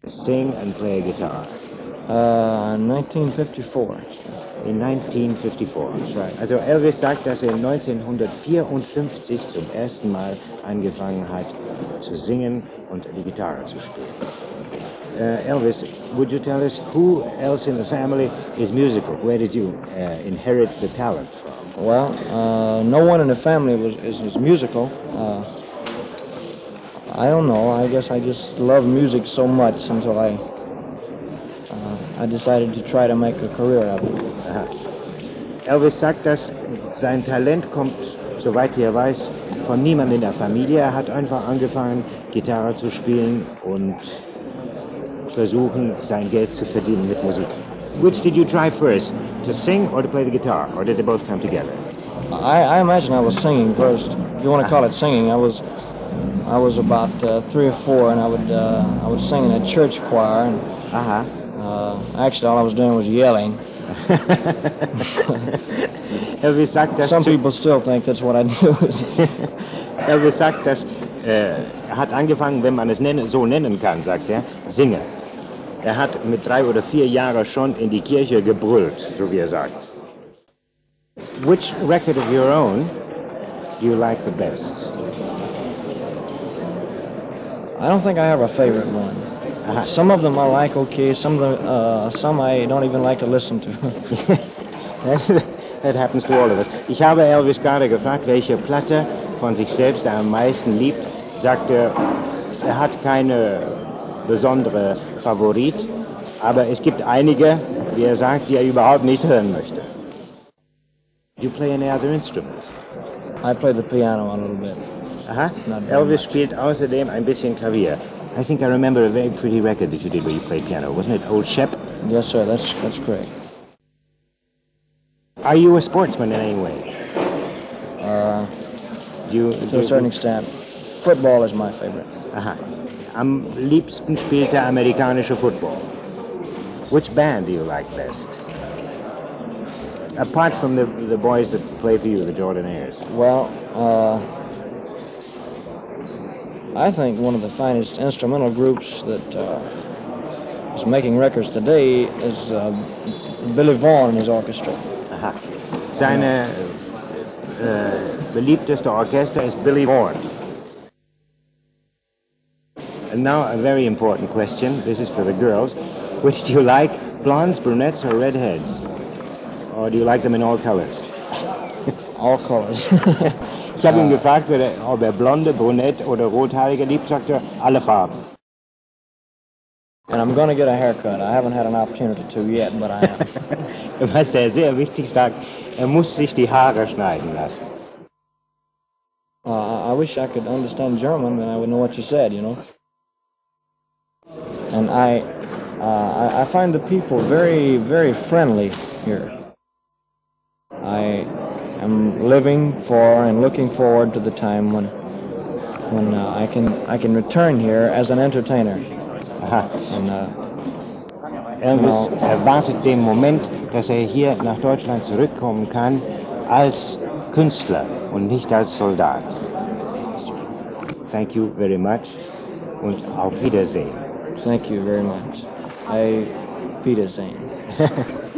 sing and play a guitar? 1954. In 1954. That's right. Also Elvis sagt, dass er 1954 zum ersten Mal angefangen hat zu singen und die Gitarre zu spielen. Elvis, would you tell us who else in the family is musical? Where did you inherit the talent from? Well, no one in the family is musical. I don't know. I guess I just love music so much until I decided to try to make a career of it. Aha. Elvis sagt, dass sein Talent kommt, soweit er weiß, von niemandem in der Familie. Er hat einfach angefangen, Gitarre zu spielen und versuchen, sein Geld zu verdienen mit Musik. Which did you try first, to sing or to play the guitar, or did they both come together? I imagine I was singing first. If you want to call it singing, I was about 3 or 4, and I would sing in a church choir. And, actually, all I was doing was yelling. Elvis sagt, dass some people still think that's what I do. Elvis sagt, dass er hat angefangen, wenn man es so nennen kann, sagt er, singen. Er hat mit 3 oder 4 Jahren schon in die Kirche gebrüllt, so wie er sagt. Which record of your own do you like the best? I don't think I have a favorite one. Some of them I like okay, some I don't even like to listen to. That happens to all of us. Ich habe Elvis gerade gefragt, welche Platte von sich selbst er am meisten liebt. Sagt er hat keine besondere Favorit, aber es gibt einige, wie er sagt, die er überhaupt nicht hören möchte. You play any other instrument? I play the piano a little bit. Aha. Elvis spielt außerdem ein bisschen Klavier. I think I remember a very pretty record that you did where you played piano. Wasn't it Old Shep? Yes, sir. That's correct. Are you a sportsman in any way? To a certain extent. Football is my favorite. Aha. Am liebsten spielt er amerikanische Football. Which band do you like best? Apart from the boys that play for you, the Jordanaires. Well, I think one of the finest instrumental groups that is making records today is Billy Vaughn and his orchestra. Aha. Seine beliebteste Orchester ist Billy Vaughn. And now a very important question. This is for the girls. Which do you like, blondes, brunettes, or redheads? Or do you like them in all colors? All colors. Ich habe ihn gefragt, ob er blonde, brunette oder rothaarige liebt, sagt er, alle Farben. And I'm going to get a haircut. I haven't had an opportunity to yet, but I am. Was er sehr wichtig sagt, er muss sich die Haare schneiden lassen. I wish I could understand German, then I would know what you said, you know. And I find the people very, very friendly here. I am living for and looking forward to the time when I can return here as an entertainer. Aha. Elvis erwartet den Moment, dass er hier nach Deutschland zurückkommen kann als Künstler und nicht als Soldat. Thank you very much und auf Wiedersehen. Thank you very much. Wiedersehen.